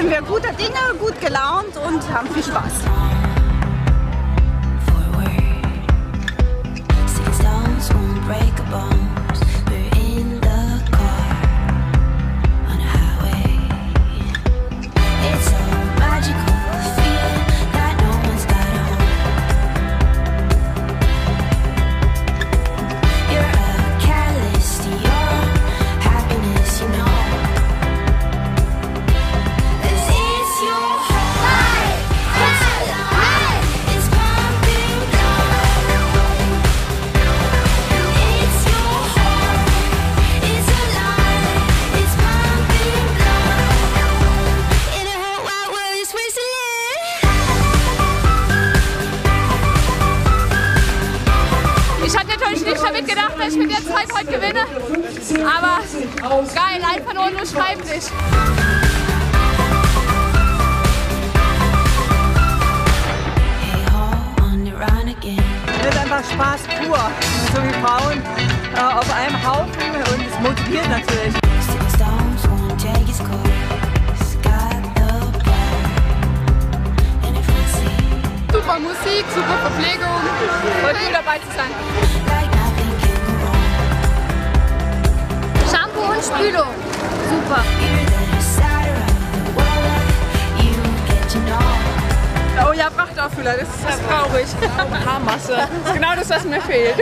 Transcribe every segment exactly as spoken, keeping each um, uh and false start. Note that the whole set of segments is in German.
sind wir guter Dinge, gut gelaunt und haben viel Spaß. Nicht gedacht, dass ich mit der Zeit heute gewinne, aber geil, einfach nur nur Schreibtisch. Das ist einfach Spaß pur, so wie Frauen äh, auf einem Haufen und es motiviert natürlich. Super Musik, super Verpflegung, voll cool dabei zu sein. Shampoo und Spülung, super. Oh ja, Prachtauffüller, das ist das traurig. Haarmasse, das ist genau das, was mir fehlt.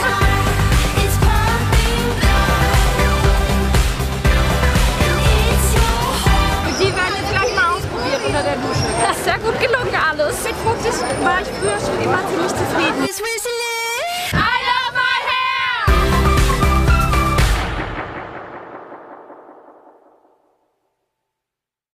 Die werden jetzt gleich mal ausprobiert unter der Dusche. Das ist sehr gut gelungen alles. Mit Fotos war ich früher schon immer ziemlich zufrieden.